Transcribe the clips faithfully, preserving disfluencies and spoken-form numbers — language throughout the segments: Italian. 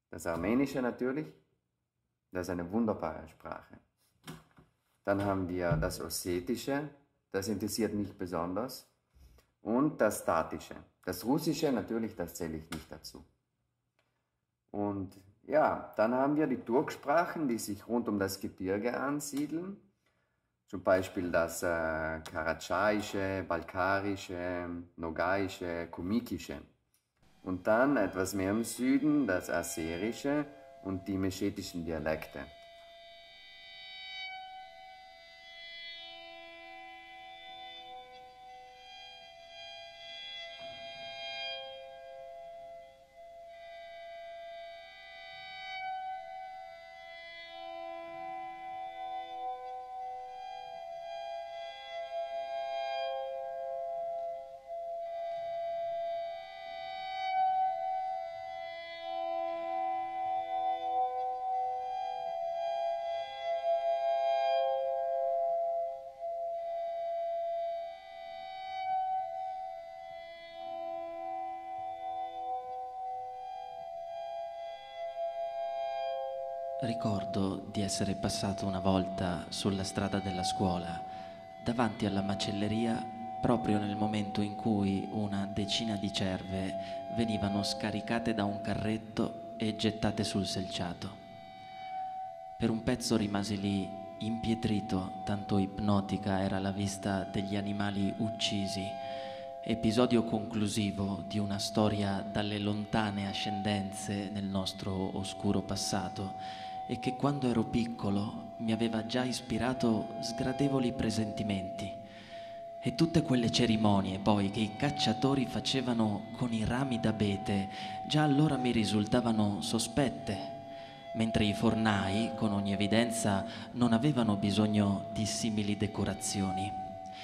Das Armenische natürlich, das ist eine wunderbare Sprache. Dann haben wir das Ossetische, das interessiert mich besonders. Und das Tatische. Das Russische natürlich, das zähle ich nicht dazu. Und ja, dann haben wir die Turksprachen, die sich rund um das Gebirge ansiedeln. Zum Beispiel das äh, Karatschaische, Balkarische, Nogaische, Kumikische. Und dann etwas mehr im Süden das Aserische und die meschetischen Dialekte. Ricordo di essere passato una volta sulla strada della scuola, davanti alla macelleria, proprio nel momento in cui una decina di cerve venivano scaricate da un carretto e gettate sul selciato. Per un pezzo rimasi lì impietrito, tanto ipnotica era la vista degli animali uccisi, episodio conclusivo di una storia dalle lontane ascendenze nel nostro oscuro passato e che quando ero piccolo mi aveva già ispirato sgradevoli presentimenti. E tutte quelle cerimonie poi che i cacciatori facevano con i rami d'abete già allora mi risultavano sospette, mentre i fornai, con ogni evidenza, non avevano bisogno di simili decorazioni.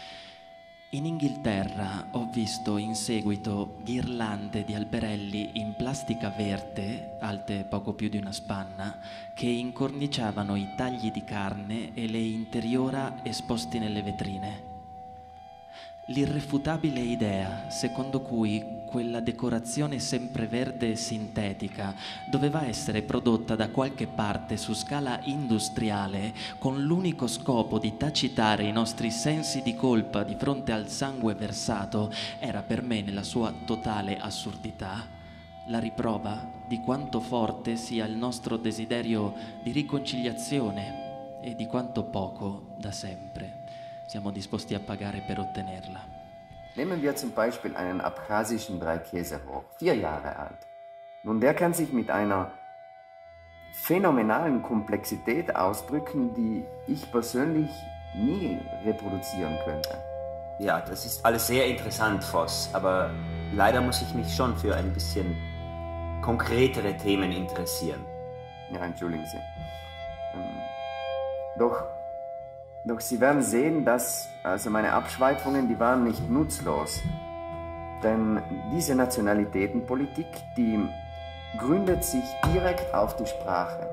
In Inghilterra ho visto in seguito ghirlande di alberelli in plastica verde, alte poco più di una spanna, che incorniciavano i tagli di carne e le interiora esposti nelle vetrine. L'irrefutabile idea secondo cui quella decorazione sempreverde e sintetica doveva essere prodotta da qualche parte su scala industriale con l'unico scopo di tacitare i nostri sensi di colpa di fronte al sangue versato era per me, nella sua totale assurdità, la riprova di quanto forte sia il nostro desiderio di riconciliazione e di quanto poco, da sempre, siamo disposti a pagare per ottenerla. Nehmen wir zum Beispiel einen abchasischen Dreikäsehoch, vier Jahre alt. Nun, der kann sich mit einer phänomenalen Komplexität ausdrücken, die ich persönlich nie reproduzieren könnte. Ja, das ist alles sehr interessant, Voss, aber leider muss ich mich schon für ein bisschen konkretere Themen interessieren. Ja, entschuldigen Sie. Ähm, doch... Doch Sie werden sehen, dass also meine Abschweifungen, die waren nicht nutzlos. Denn diese Nationalitätenpolitik, die gründet sich direkt auf die Sprache.